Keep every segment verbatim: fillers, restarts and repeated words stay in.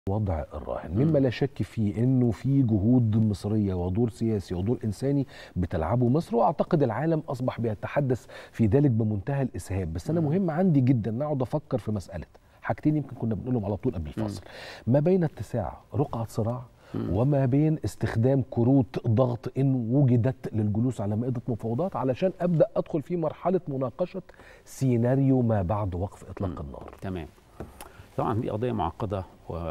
وضع الراهن، مما لا شك فيه انه في جهود مصريه ودور سياسي ودور انساني بتلعبه مصر، واعتقد العالم اصبح بيتحدث في ذلك بمنتهى الاسهاب. بس انا مهم عندي جدا ان اقعد افكر في مساله حاجتين يمكن كنا بنقولهم على طول قبل الفاصل، ما بين اتساع رقعه صراع وما بين استخدام كروت ضغط ان وجدت للجلوس على مائده مفاوضات علشان ابدا ادخل في مرحله مناقشه سيناريو ما بعد وقف اطلاق النار. تمام. طبعا دي قضيه معقده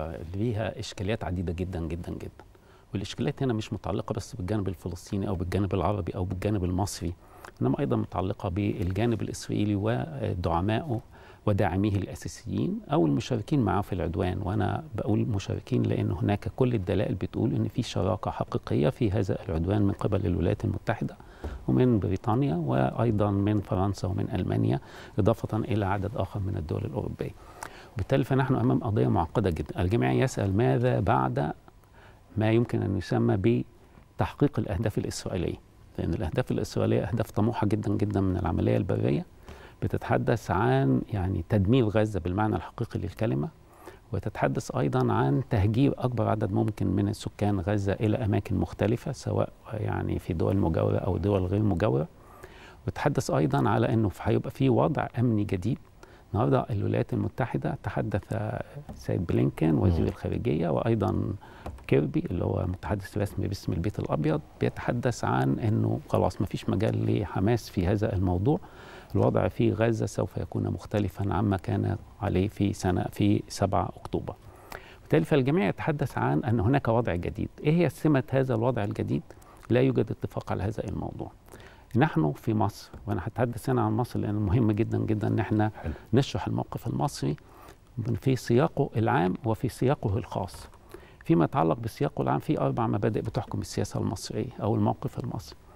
وليها اشكاليات عديده جدا جدا جدا، والاشكاليات هنا مش متعلقه بس بالجانب الفلسطيني او بالجانب العربي او بالجانب المصري، انما ايضا متعلقه بالجانب الاسرائيلي ودعمائه وداعميه الاساسيين او المشاركين معه في العدوان. وانا بقول مشاركين لان هناك كل الدلائل بتقول ان في شراكه حقيقيه في هذا العدوان من قبل الولايات المتحده ومن بريطانيا وايضا من فرنسا ومن المانيا، اضافه الى عدد اخر من الدول الاوروبيه. وبالتالي فنحن امام قضيه معقده جدا. الجميع يسال ماذا بعد ما يمكن ان يسمى بتحقيق الاهداف الاسرائيليه، لان الاهداف الاسرائيليه اهداف طموحه جدا جدا من العمليه البريه، بتتحدث عن يعني تدمير غزه بالمعنى الحقيقي للكلمه، وتتحدث ايضا عن تهجير اكبر عدد ممكن من سكان غزه الى اماكن مختلفه سواء يعني في دول مجاوره او دول غير مجاوره. وتتحدث ايضا على انه هيبقى في وضع امني جديد. النهارده الولايات المتحده تحدث سيد بلينكن وزير الخارجيه وايضا كيربي اللي هو متحدث رسمي باسم البيت الابيض بيتحدث عن انه خلاص ما فيش مجال لحماس في هذا الموضوع. الوضع في غزه سوف يكون مختلفا عما كان عليه في سنه في سبعة أكتوبر. وبالتالي فالجميع يتحدث عن ان هناك وضع جديد. ايه هي سمه هذا الوضع الجديد؟ لا يوجد اتفاق على هذا الموضوع. نحن في مصر، وانا هتحدث هنا عن مصر لان مهم جدا جدا ان احنا نشرح الموقف المصري في سياقه العام وفي سياقه الخاص. فيما يتعلق بسياقه العام في اربع مبادئ بتحكم السياسه المصريه او الموقف المصري.